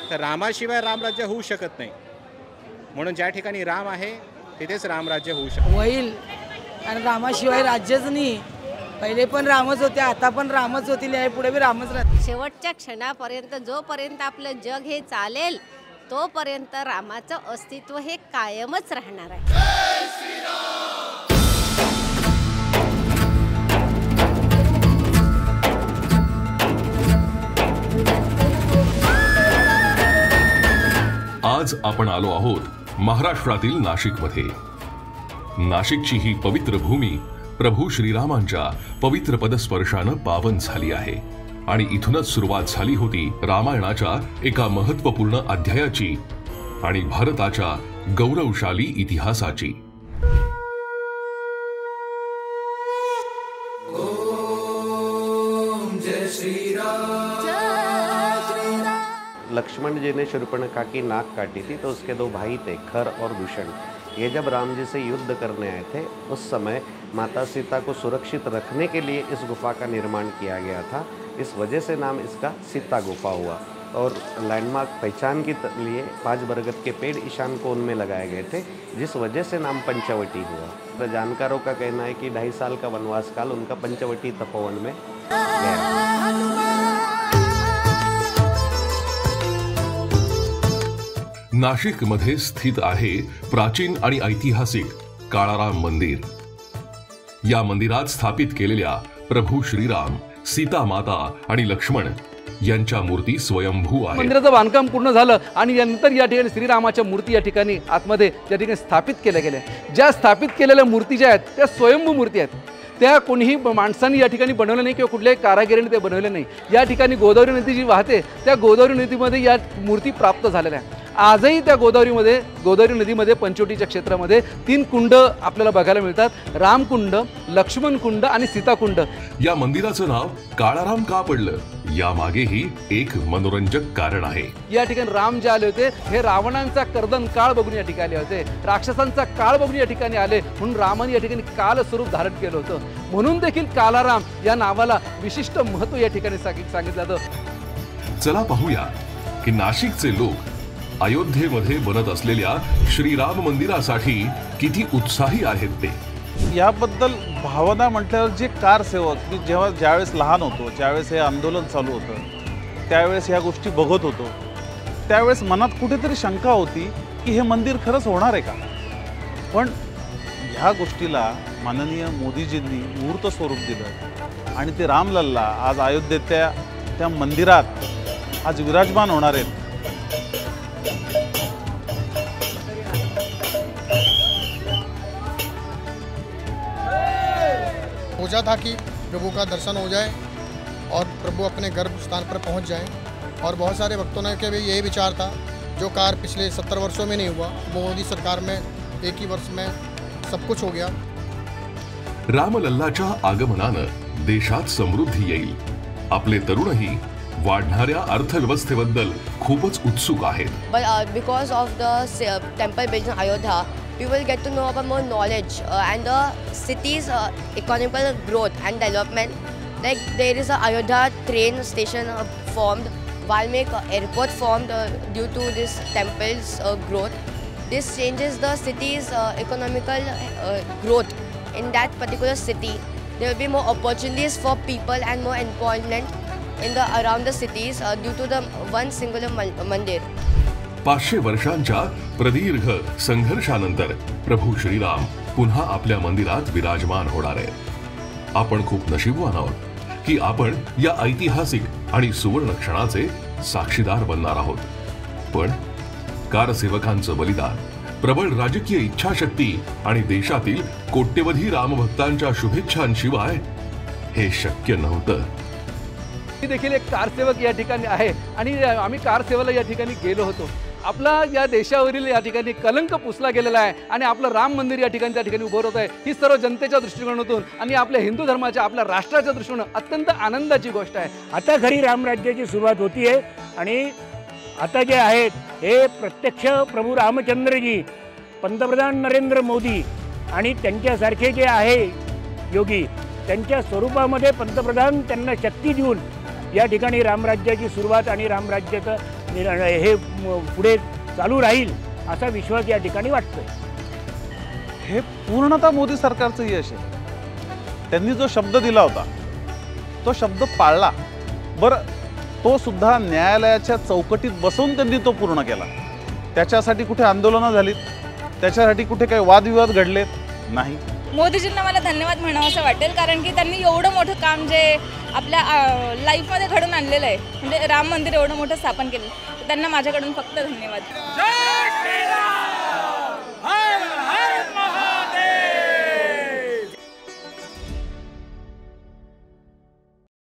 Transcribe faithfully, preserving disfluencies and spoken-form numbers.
तर रामाशिवाय रामराज्य होऊ शकत नाही, म्हणून ज्या ठिकाणी राम आहे तिथेच रामराज्य होऊ शकतं होईल। आणि रामाशिवाय राज्यच नाही, पहिले पण रामच होते, आता पण रामच होतील, या पुढे बी रामच राहतील। शेवटच्या क्षणापर्यंत जोपर्यंत आपलं जग हे चालेल तोपर्यंत रामाचं अस्तित्व हे कायमच राहणार आहे। आज आपण आलो आहोत महाराष्ट्रातील नाशिकमध्ये। नाशिकची ही पवित्र भूमी प्रभू श्रीरामांच्या पवित्र पदस्पर्शानं पावन झाली आहे आणि इथूनच सुरुवात झाली होती रामायणाच्या एका महत्त्वपूर्ण अध्यायाची आणि भारताच्या गौरवशाली इतिहासाची। ओम जय श्री राम। लक्ष्मण जी ने शूर्पणखा की नाक काटी थी तो उसके दो भाई थे, खर और दूषण। ये जब राम जी से युद्ध करने आए थे उस समय माता सीता को सुरक्षित रखने के लिए इस गुफा का निर्माण किया गया था। इस वजह से नाम इसका सीता गुफा हुआ। और लैंडमार्क पहचान के लिए पांच बरगद के पेड़ ईशान कोण में लगाए गए थे, जिस वजह से नाम पंचवटी हुआ। तो जानकारों का कहना है कि ढाई साल का वनवास काल उनका पंचवटी तपोवन में गया। नाशिक मध्ये स्थित आहे प्राचीन आणि ऐतिहासिक काळाराम मंदिर। या मंदिरात स्थापित केलेल्या प्रभू श्रीराम, सीता माता आणि लक्ष्मण यांच्या मूर्ती स्वयंभू आहेत। मंदिराचं बांधकाम पूर्ण झालं आणि नंतर या ठिकाणी श्रीरामाच्या मूर्ती या ठिकाणी आतमध्ये या ठिकाणी स्थापित केल्या गेल्या। ज्या स्थापित केलेल्या मूर्ती ज्या आहेत त्या स्वयंभू मूर्ती आहेत, त्या कोणीही माणसांनी या ठिकाणी बनवल्या नाही किंवा कुठल्याही कारागिरीने ते बनवले नाही। या ठिकाणी गोदावरी नदी जी वाहते त्या गोदावरी नदीमध्ये या मूर्ती प्राप्त झालेल्या आहेत। आजही त्या गोदावरीमध्ये गोदावरी नदीमध्ये पंचवटीच्या क्षेत्रामध्ये तीन कुंड आपल्याला बघायला मिळतात, रामकुंड, लक्ष्मण कुंड आणि सीताकुंड। या मंदिराचं नाव काळाराम का पडलं यामागेही एक मनोरंजक कारण आहे। या ठिकाणी राम जे आले होते हे रावणांचा कर्दन काळ बघून या ठिकाणी आले होते, राक्षसांचा काळ बघून या ठिकाणी आले, म्हणून रामाने या ठिकाणी काल स्वरूप धारण केलं होतं। म्हणून देखील कालाराम या नावाला विशिष्ट महत्त्व या ठिकाणी सांगितलं जातं। चला पाहूया की नाशिकचे लोक अयोध्येमध्ये बनत असलेल्या श्रीराम मंदिरासाठी किती उत्साही आहेत ते। याबद्दल भावना म्हटल्यावर जे कारसेवक मी जेव्हा ज्यावेळेस लहान होतो, ज्यावेळेस हे आंदोलन चालू होतं, त्यावेळेस ह्या गोष्टी बघत होतो, त्यावेळेस मनात कुठेतरी शंका होती की हे मंदिर खरंच होणार आहे का। पण ह्या गोष्टीला माननीय मोदीजींनी मूर्त स्वरूप दिलं आणि ते रामलल्ला आज अयोध्येच्या त्या मंदिरात आज विराजमान होणार आहेत। सोचा था कि प्रभु का दर्शन हो जाए और प्रभु अपने गर्भ स्थान पर पहुंच जाएं, और बहुत सारे भक्तों ने के भी यही विचार था, जो कार्य पिछले सत्तर वर्षों में नहीं हुआ वो मोदी सरकार में एक ही वर्ष में सब कुछ हो गया। रामलल्लाच्या आगमनानं देशात समृद्धी येईल। आपले तरुणही वाढणाऱ्या अर्थव्यवस्थेबद्दल खूपच उत्सुक आहेत। But uh, because of the uh, temple built in Ayodhya, we will get to know about more knowledge uh, and the city's uh, economical growth and development. Like there is a Ayodhya train station uh, formed, Valmik airport formed uh, due to this temple's uh, growth. This changes the city's uh, economical uh, growth in that particular city. There will be more opportunities for people and more employment in the around the cities uh, due to the one singular mandir. पाचशे वर्षांच्या प्रदीर्घ संघर्षानंतर प्रभू श्रीराम पुन्हा आपल्या मंदिरात विराजमान होणार आहेत। आपण खूप नशीबवान आहोत की आपण या ऐतिहासिक आणि सुवर्ण क्षणाचे साक्षीदार बनणार आहोत। पण कारसेवकांचं बलिदान, प्रबळ राजकीय इच्छाशक्ती आणि देशातील कोट्यवधी रामभक्तांच्या शुभेच्छांशिवाय हे शक्य नव्हतं। मी देखील एक कारसेवक या ठिकाणी आहे आणि आम्ही कारसेवेला या ठिकाणी गेलो होतो। आपला या देशावरील या ठिकाणी कलंक पुसला गेलेला आहे आणि आपलं राम मंदिर या ठिकाणी त्या ठिकाणी उभं होत आहे। ही सर्व जनतेच्या दृष्टिकोनातून आणि आपल्या हिंदू धर्माच्या आपल्या राष्ट्राच्या दृष्टीकोनातून अत्यंत आनंदाची गोष्ट आहे। आता खरी रामराज्याची सुरुवात होती आहे आणि आता जे आहेत हे प्रत्यक्ष प्रभू रामचंद्रजी, पंतप्रधान नरेंद्र मोदी आणि त्यांच्यासारखे जे आहे योगी, त्यांच्या स्वरूपामध्ये पंतप्रधान त्यांना शक्ती देऊन या ठिकाणी रामराज्याची सुरुवात आणि रामराज्याचं निर- हे म- पुढे चालू राहील असा विश्वास या ठिकाणी वाटतोय. हे पूर्णतः मोदी सरकारचं यश आहे. त्यांनी जो शब्द दिला होता तो शब्द पाळला. बरं, तो सुद्धा न्यायालयाच्या चौकटीत बसवून त्यांनी तो पूर्ण केला. त्याच्यासाठी कुठे आंदोलनं झालीत, त्याच्यासाठी कुठे काही वादविवाद घडलेत नाही. मोदीजींना मला धन्यवाद म्हणावं असं वाटेल, कारण की त्यांनी एवढं मोठं काम जे आपल्या लाईफमध्ये घडून आणलेलं आहे, म्हणजे राम मंदिर एवढं मोठं स्थापन केलं, त्यांना माझ्याकडून फक्त धन्यवाद.